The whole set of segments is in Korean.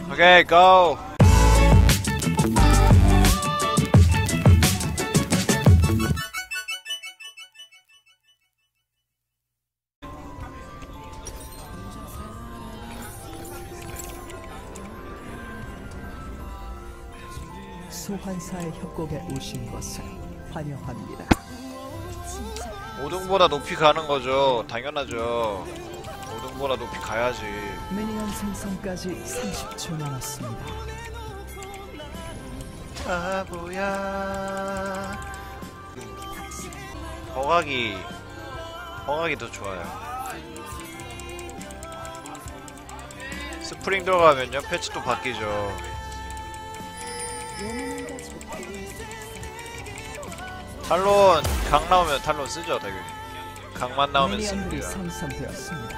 오케이 고! 소환사의 협곡에 오신 것을 환영합니다. 5등보다 높이 가는 거죠. 당연하죠. 5등보다 높이 가야지. 미니언 생성까지 30초 남았습니다. 바보야. 허각이 더 좋아요. 스프링 들어가면요 패치도 바뀌죠. 탈론 강 나오면 탈론 쓰죠 당연히. 강만 나오면 미니언들이 씁니다. 생성되었습니다.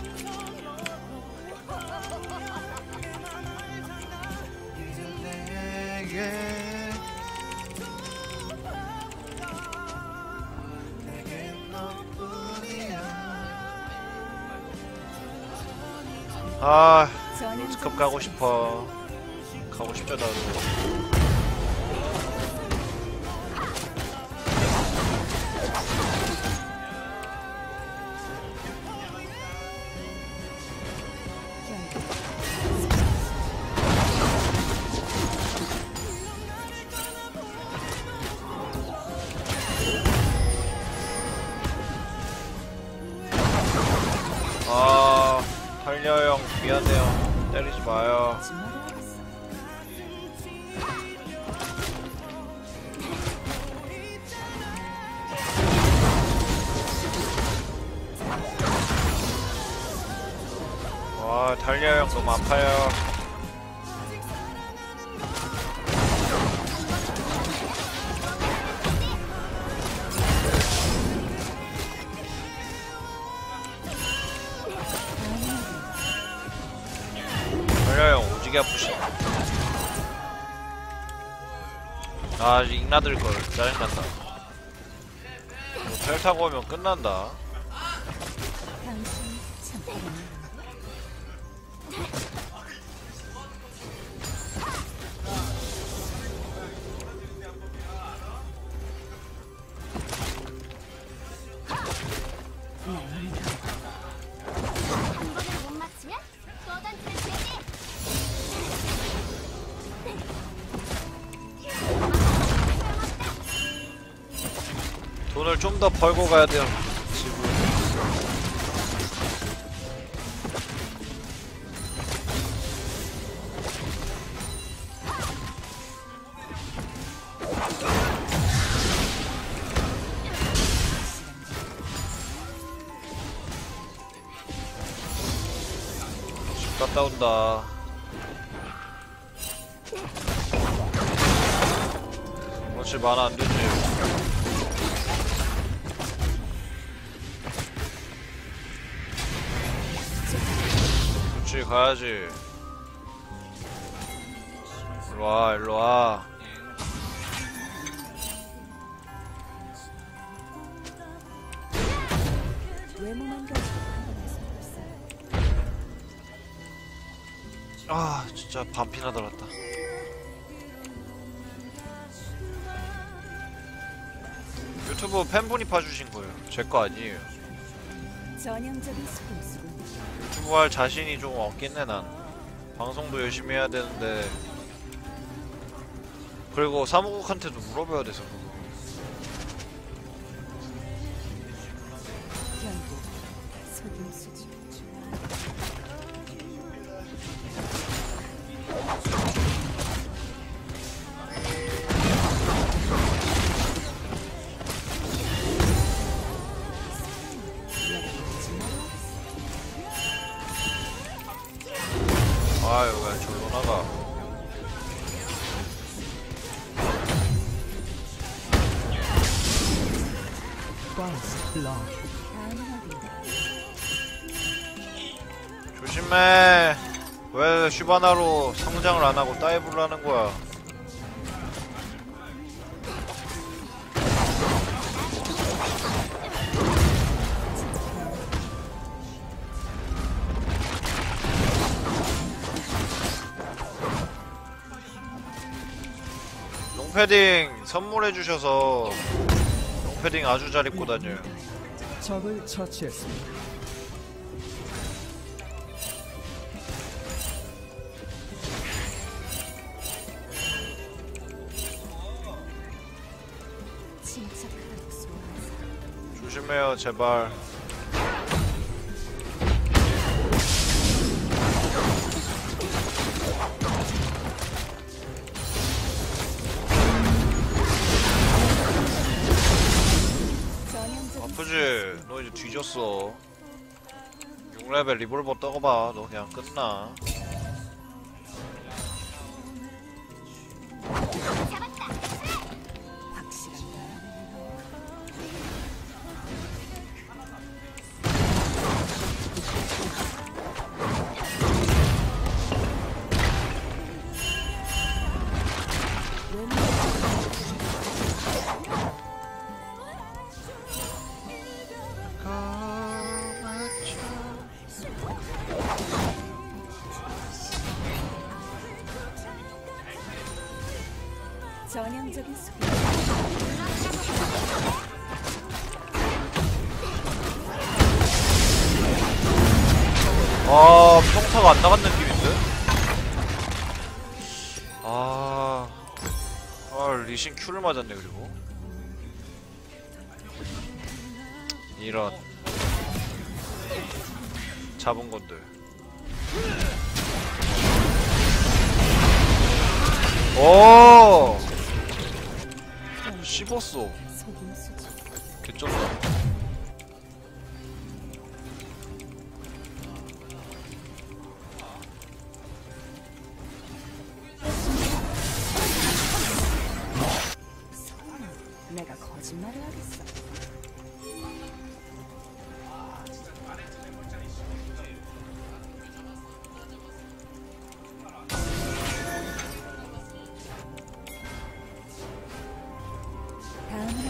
아 롤드컵 가고 싶어. 가고 싶죠 나도. 아 달려 형 미안해요. 때리지 마요. 와 달려 형 너무 아파요. 달려 형 오지게 아프시네. 아 잉나들걸 짜증난다. 텔 타고 오면 끝난다. 돈을 좀 더 벌고 가야 돼요. 집을. 집 갔다 온다. 어차피 만화 안 되지. 가야지. 일로와 일로와. 아 진짜 반피나 달았다. 유튜브 팬분이 봐주신 거예요. 제 거 아니에요. 전형적인 스포츠군. 유튜브 할 자신이 좀 없긴 해 난. 방송도 열심히 해야 되는데. 그리고 사무국한테도 물어봐야 돼서 그거. 결국 속임수지. 아유 왜 절로 나가. 조심해. 왜 슈바나로 성장을 안하고 다이브를 하는거야. 롱패딩 선물해주셔서 롱패딩 아주 잘 입고 다녀요. 적을 처치했습니다. 침착하고 소환사. 조심해요 제발. 전형적인 아프지? 너 이제 뒤졌어. 6레벨 리볼버 떠봐. 너 그냥 끝나. 확실한가요? 전형적인 소리. 아, 평타가 안 나간 느낌인데? 아, 리신 Q를 맞았네, 그리고. 이런. 잡은 건데. 오! 씹었어. 속임수지. 개쩐다. 설마 내가 거짓말을 하겠어? 다음은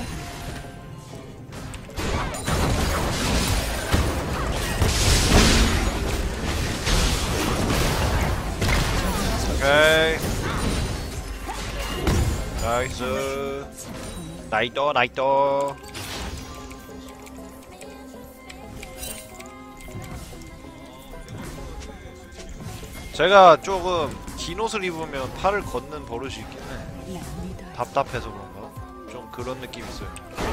오케이. 나이스. 나이떠, 나이떠. 제가 조금 긴 옷을 입으면 팔을 걷는 버릇이 있긴 해. 난 믿어요. 답답해서 그런가? 좀 그런 느낌 있어요.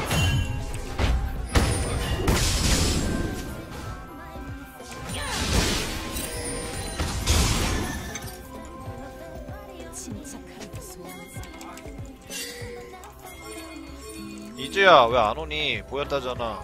침착하고 소환사. 이제야 왜 안 오니? 보였다잖아.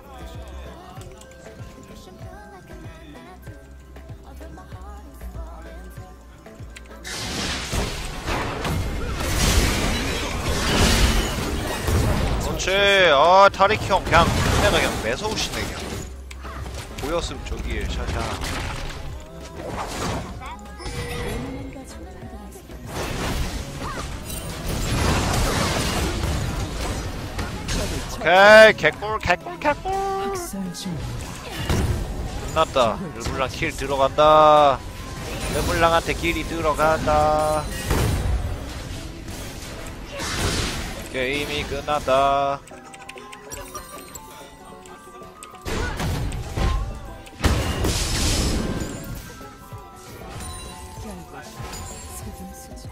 그렇지. 아, 타릭 형 그냥 내가 그냥 매서우시네 그냥. 보였으면 저기에 샤샤. 뭔가 좀 판단하세요. 오케이 개꿀 개꿀 개꿀. 학살 중입니다. 끝났다. 르블랑 킬 들어간다. 르블랑한테 킬이 들어간다. 게임이 끝났다. 결국 속임수지.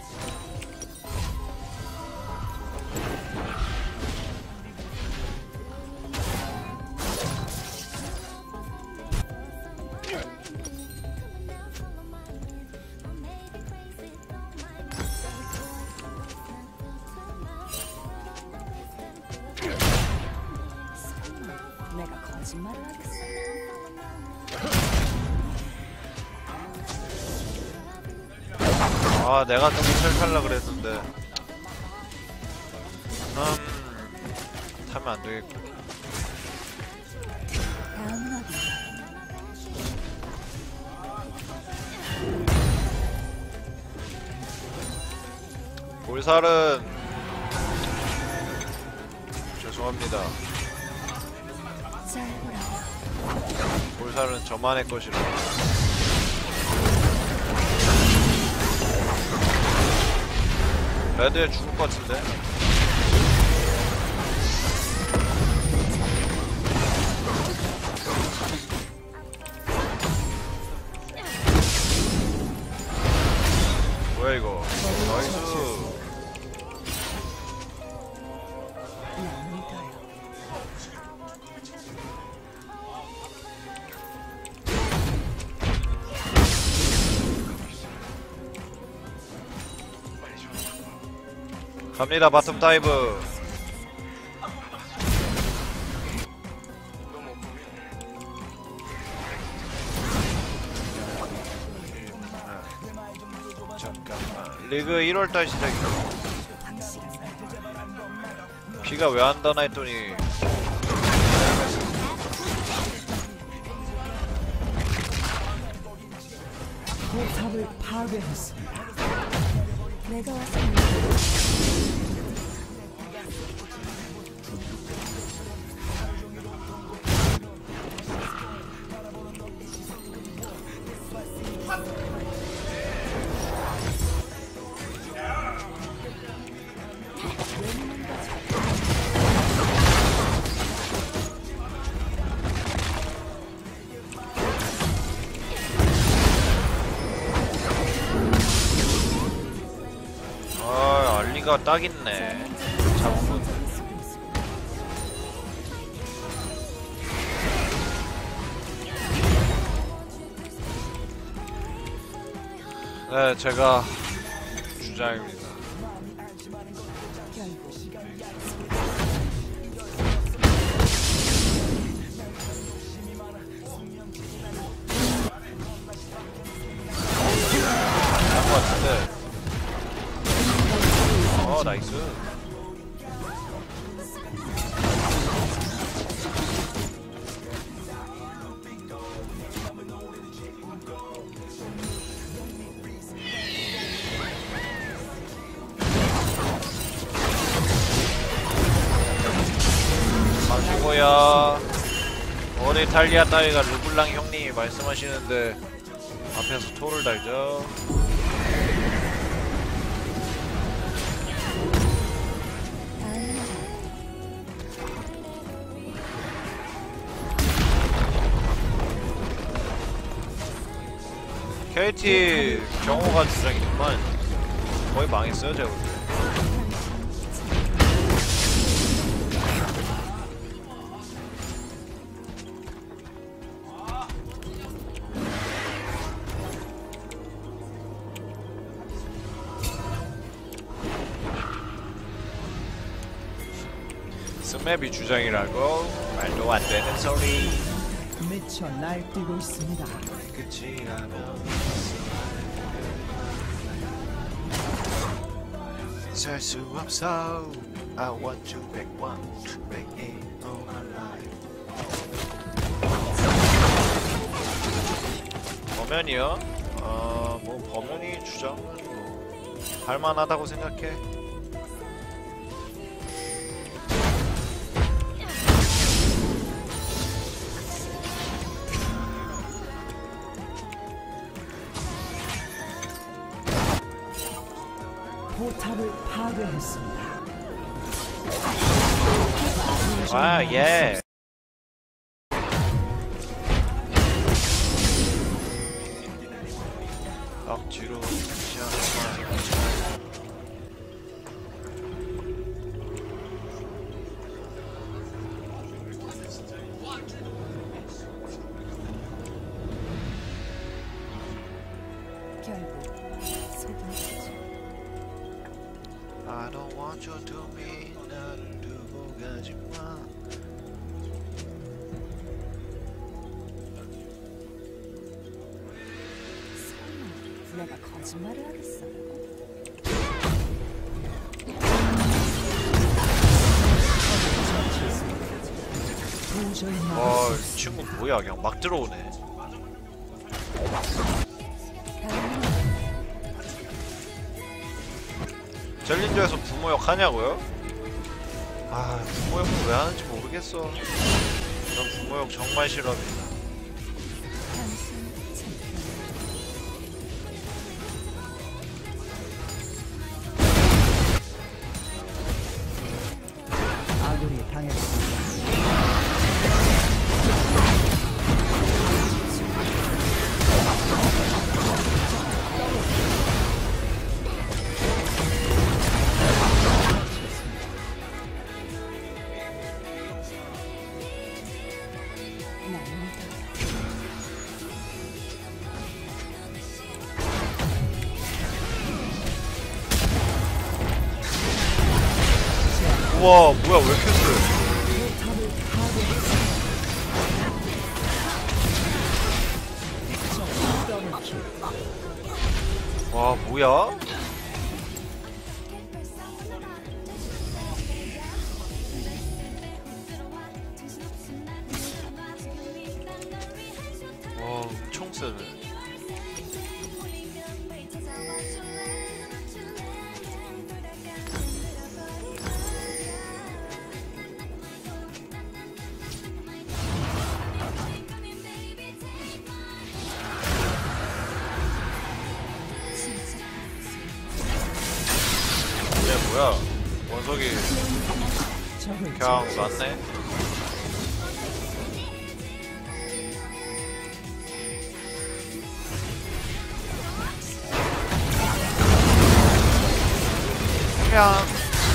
설마 내가 거짓말을 하겠어? 아, 내가 좀 탈탈라 그랬는데. 타면 안 되겠고. 다음은 어디? 볼살은 죄송합니다. 잘 보라고. 볼살은 저만의 것이라. 레드에 죽을 것 같은데. 이거. 나이스. 날 믿어요. 갑니다. 바텀 다이브. 잠깐만. 리그 1월달 시작이야. 비가 왜 안 다나 했더니 포탑을 파괴했습니다. 내가 와서 아 알리가 딱 있네. 잡은. 네, 제가 주장입니다. 것 같은데. 나이스. 마시고야. 우리 달리아 따위가 르블랑 형님이 말씀하시는데 앞에서 토를 달죠. KT 경호가 주장이지만 거의 망했어요 제가 볼 때. 스맵이 주장이라고 말도 안 되는 소리. 미쳐 날뛰고 있습니다. 끝이 않아. 살 수 없어. I want you back one, back in all my life. 범현이요? 뭐 범현이 주장은 뭐 할만하다고 생각해. 포탑을 파괴했습니다. 아, 예. 억지로 시작하지. 결국 속임수죠. I don't want you to me. 나를 두고 가지 마. 설마 내가 거짓말을 하겠어요? 도저히 이 친구 뭐야? 그냥 막 들어오네. 젤린저에서 부모역 하냐고요? 아, 부모역은 왜 하는지 모르겠어. 난 부모역 정말 싫어합니다. 당신 챔피언. 아군이 당했습니다. 우와 뭐야 왜 이렇게 세? 포탑을 파괴했습니다. 더블킬. 와 뭐야? 와 엄청 세네. 얘 뭐야? 원석이 적을 그냥 처치했습니다. 맞네? 그냥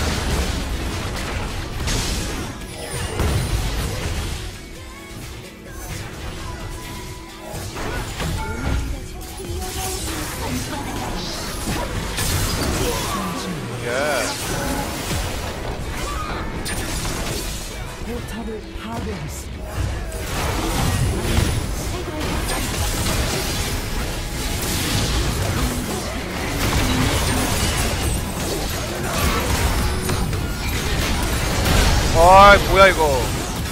예. 포탑을 파괴했습니다. 아이 뭐야 이거.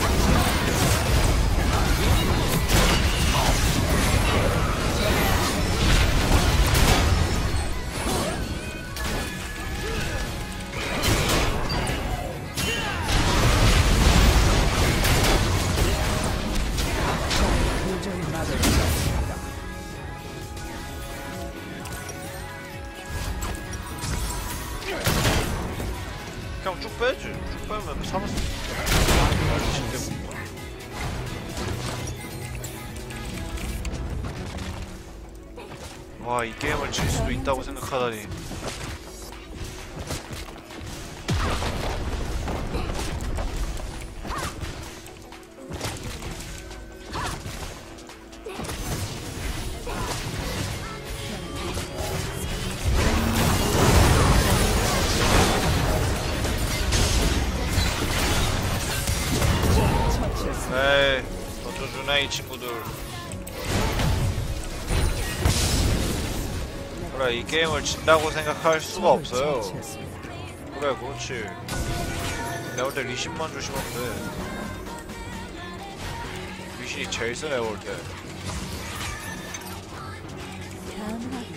도저히 막을 수 없습니다. 그냥 쭉 빼지. 쭉 빼면 살았어. 와, 이 게임을 질 수도 있다고 생각하다니. 처치했습니다. 에이, 던져주네 이 친구들. 그래, 이 게임을 진다고 생각할 수가 없어요. 처치했습니다. 그래, 그렇지. 내가 볼 때 리신만 조심하면 돼. 리신이 제일 세, 내가 볼 때. 다음은 어디?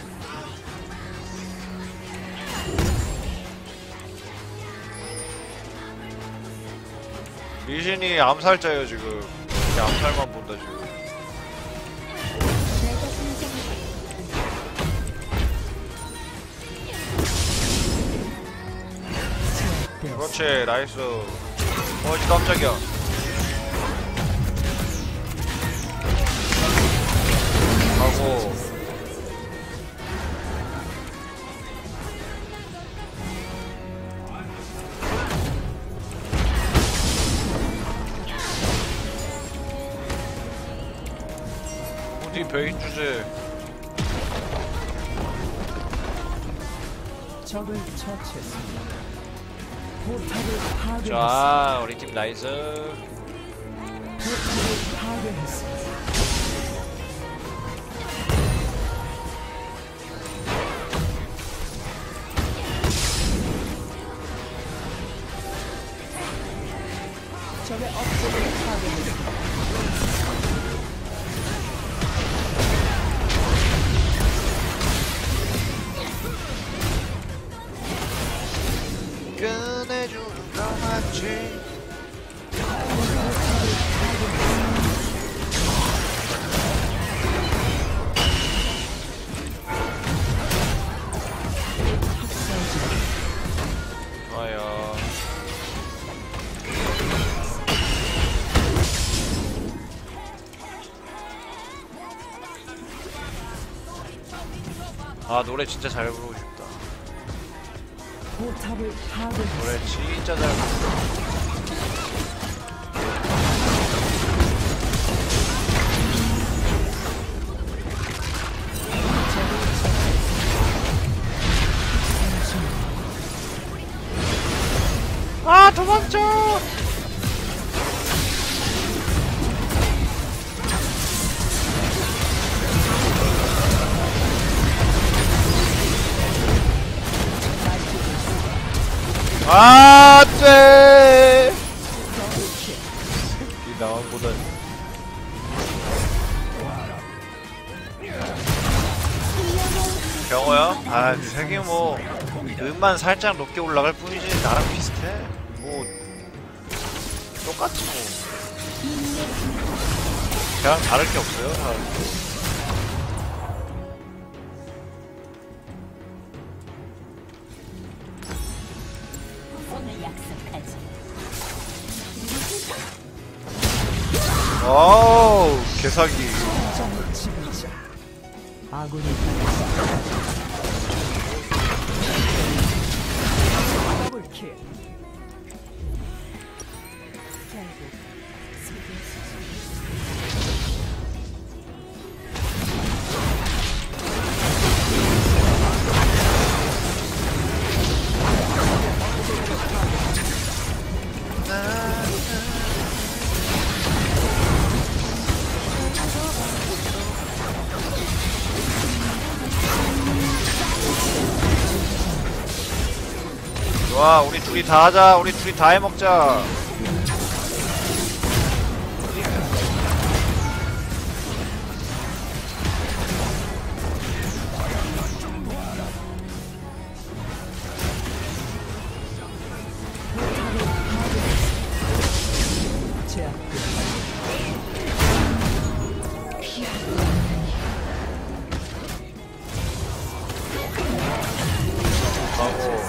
리신이 암살자예요 지금. 이렇게 암살만 본다 지금. 내가 선정해. 제압되었습니다. 그렇지, 나이스. 어이 깜짝이야. 하고 어디 베인 주제. 적을 처치했습니다. 포탑을 파괴했습니다. 자, 우리 팀 나이스. 포탑을 파괴했습니다. 적의 업적을 파괴했습니다. 끝내주는 거 맞지? 좋아요. 아, 노래 진짜 잘 부르고 싶다. 포탑을 파괴했습니다. 노래 진짜 잘 부르고. 아, 도망! 도망쳐. 아, 돼. 이 나와보다. 경호야? 아, 그 색이 뭐 음만 살짝 높게 올라갈 뿐이지 나랑 비슷해. 뭐 똑같지 뭐. 걔랑 다를 게 없어요. 다를 게. 오늘 약속하지. 와우, 개사기. 점을 지배자. 아군이 당했습니다. 더블킬. 결국 승리했어. 좋아, 우리 둘이 다 하자. 우리 둘이 다 해먹자. 하고.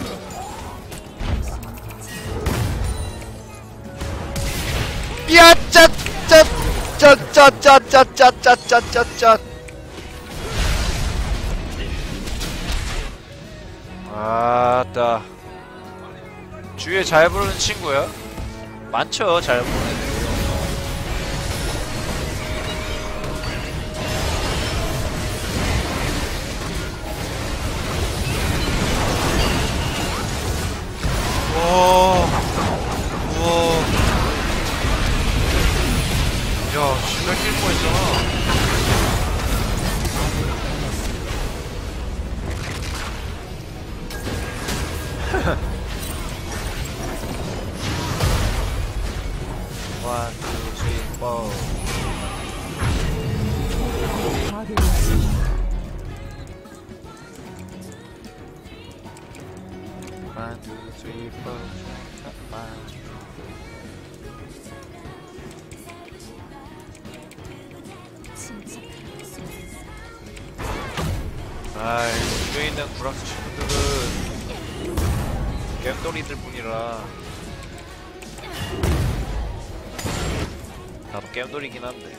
야, 짜짜짜짜짜짜짜짜짜짜. 아따. 주위에 잘 부르는 친구야? 많죠, 잘 부르는 애들이. 우와. 우와. 야, 진짜 낄 뻔했잖아. One, two, three, four. 파괴했습니다. One, two, three, four. 아이, 집에 있는 구락스 친구들은 겜돌이들 뿐이라. 나도 겜돌이긴 한데.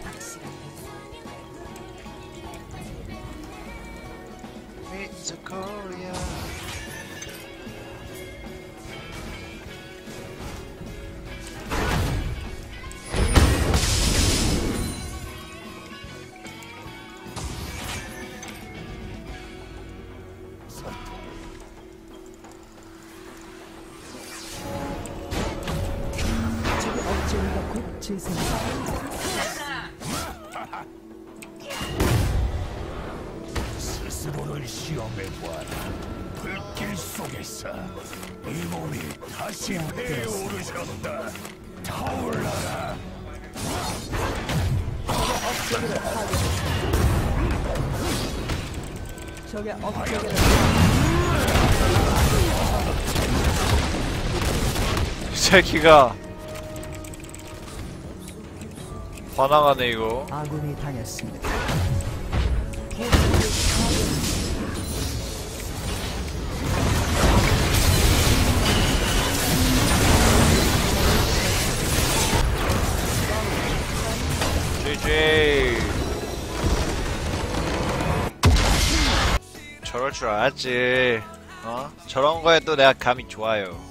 It's a Korea. 적의 억제기가 곧 재생됩니다. 스스로를 시험해보아라. 불길 속에서 이 몸이 다시 회오르셨다. 타올라라. 적의 억제기를 이 새끼가 반항하네 이거. 아군이 당했습니다. GG. 저럴 줄 알았지. 어? 저런 거에 또 내가 감이 좋아요.